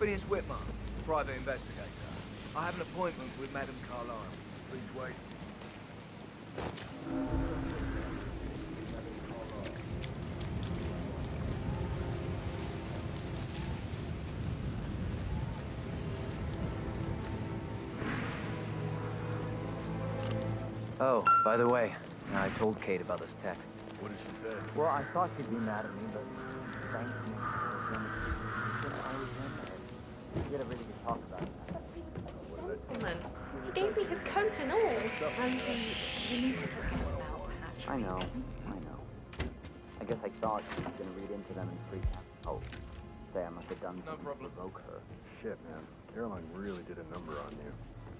Phineas Whitmer, private investigator. I have an appointment with Madame Carlyle. Please wait. Oh, by the way, I told Kate about this text. What did she say? Well, I thought she'd be mad at me, but she thanked me for I was in there. We had a really good talk about it. Gentleman, he gave me his coat and all. Rosie, you need to forget about Patrick. I know. I guess I thought she was going to read into them and freak out. Oh, say I must have done something to provoke her. Shit, man. Caroline really did a number on you.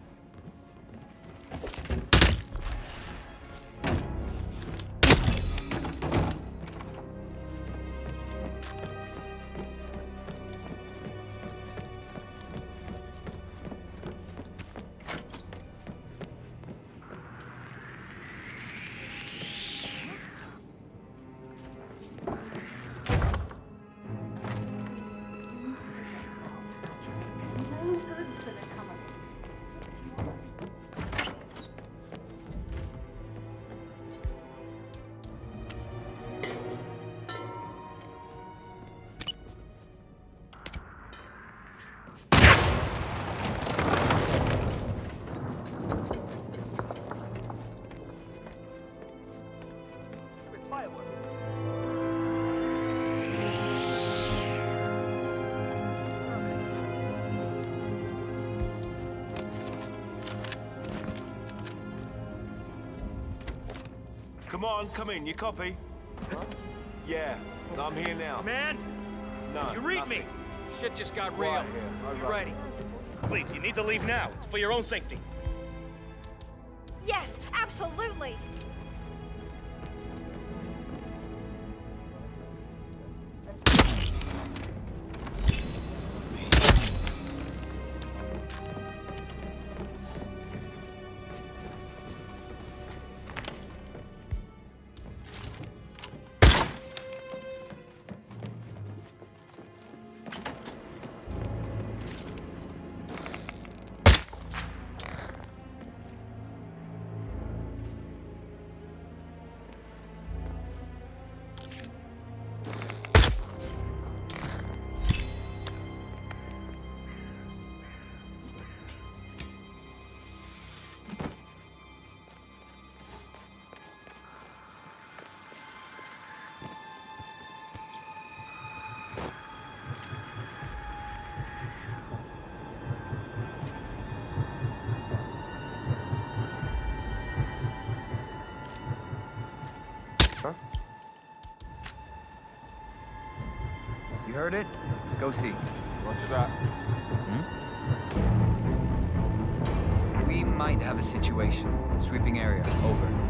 Come on, come in. You copy? Huh? Yeah. I'm here now. Man! No, You read nothing. me! Shit just got real. You ready? Please, you need to leave now. It's for your own safety. Yes, absolutely! You heard it? Go see. Roger that. We might have a situation. Sweeping area. Over.